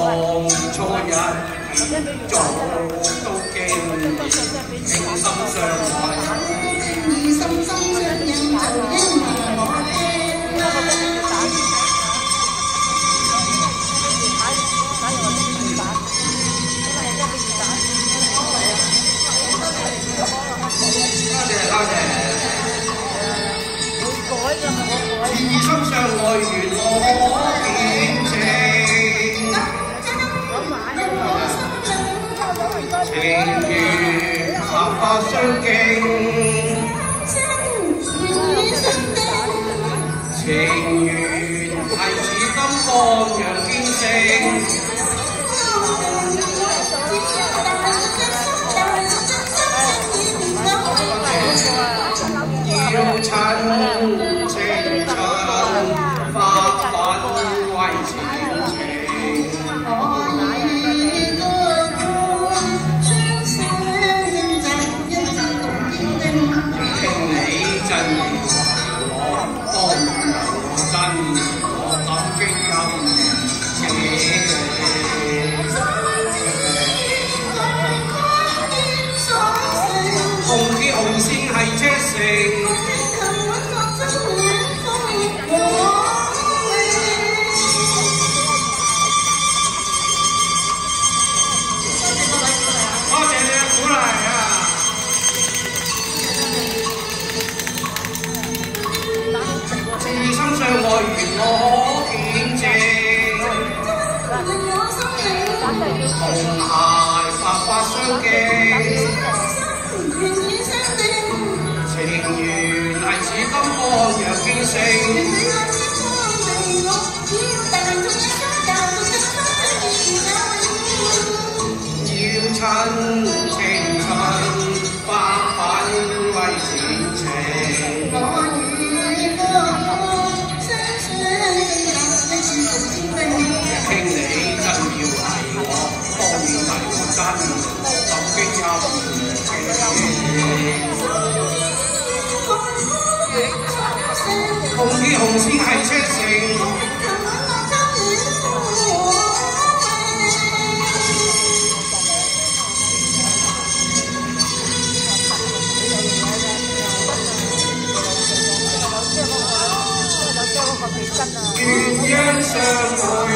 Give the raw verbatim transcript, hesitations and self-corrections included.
初日做都驚，情深相愛，心心相印就應我聽啦。心相愛原可見證，情緣合法相敬，情緣係似金光陽見證，要親情長。紅鐵紅線係車城。相愛原可見證，同諧白髮相敬，情緣係似金光陽見證，要親情親百品為前程。紅鐵紅線係車城，鸳鸯相愛。